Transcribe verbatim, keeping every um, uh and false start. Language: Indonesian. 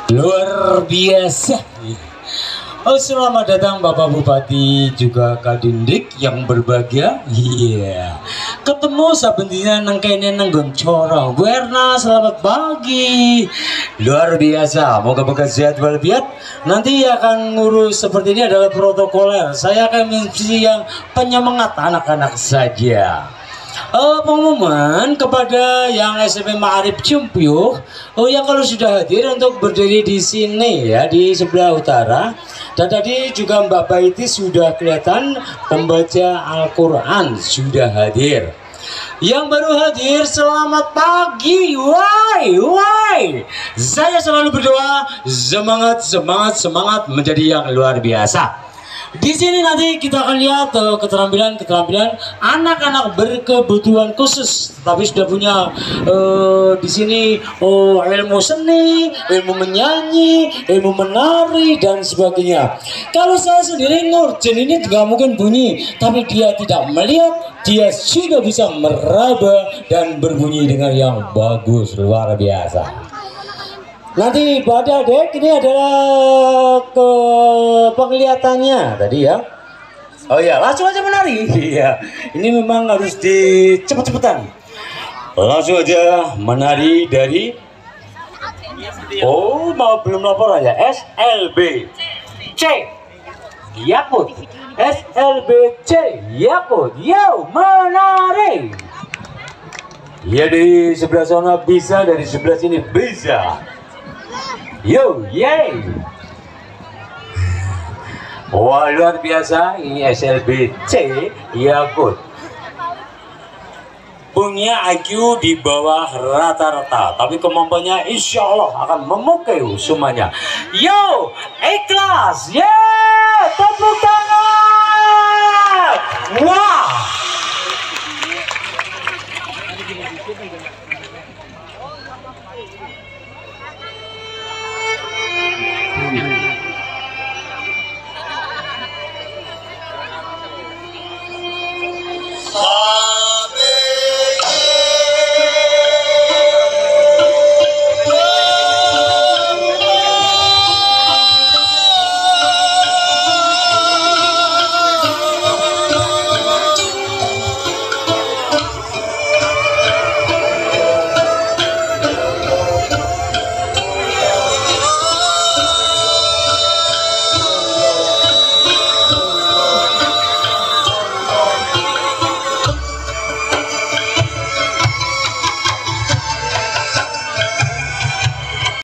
Luar biasa. Oh, selamat datang Bapak Bupati juga Kadindik yang berbahagia. Iya, yeah. Ketemu sabentinya nengkene nenggon corong. Bu Erna, selamat pagi. Luar biasa. Moga moga sehat walafiat. Nanti akan ngurus seperti ini adalah protokoler. Saya akan menjadi yang penyemangat anak-anak saja. Uh, pengumuman kepada yang S M P Ma'arif Ciumpyuh, oh yang kalau sudah hadir untuk berdiri di sini ya, di sebelah utara. Dan tadi juga Mbak Baiti sudah kelihatan pembaca Al-Quran sudah hadir. Yang baru hadir, selamat pagi. Why, why? Saya selalu berdoa semangat, semangat, semangat menjadi yang luar biasa. Di sini nanti kita akan lihat uh, keterampilan-keterampilan anak-anak berkebutuhan khusus, tapi sudah punya uh, di sini oh, ilmu seni, ilmu menyanyi, ilmu menari dan sebagainya. Kalau saya sendiri Nurjen ini nggak mungkin bunyi, tapi dia tidak melihat, dia sudah bisa meraba dan berbunyi dengan yang bagus, luar biasa. Nanti pada dek ini adalah ke penglihatannya tadi ya. Oh ya, langsung aja menari. Iya, ini memang harus dicepet-cepetan. Langsung aja menari dari. Oh, mau belum laporan ya? S L B C Yakut. S L B C Yakut. Yo, menari. Ya di sebelah sana bisa, dari sebelah sini bisa. Yo, yay! Wah, luar biasa. Ini S L B C Yakut. Punya I Q di bawah rata-rata, tapi kemampuannya insya Allah akan memukau semuanya. Yo, ikhlas, yeah, tepuk tangan. Wah.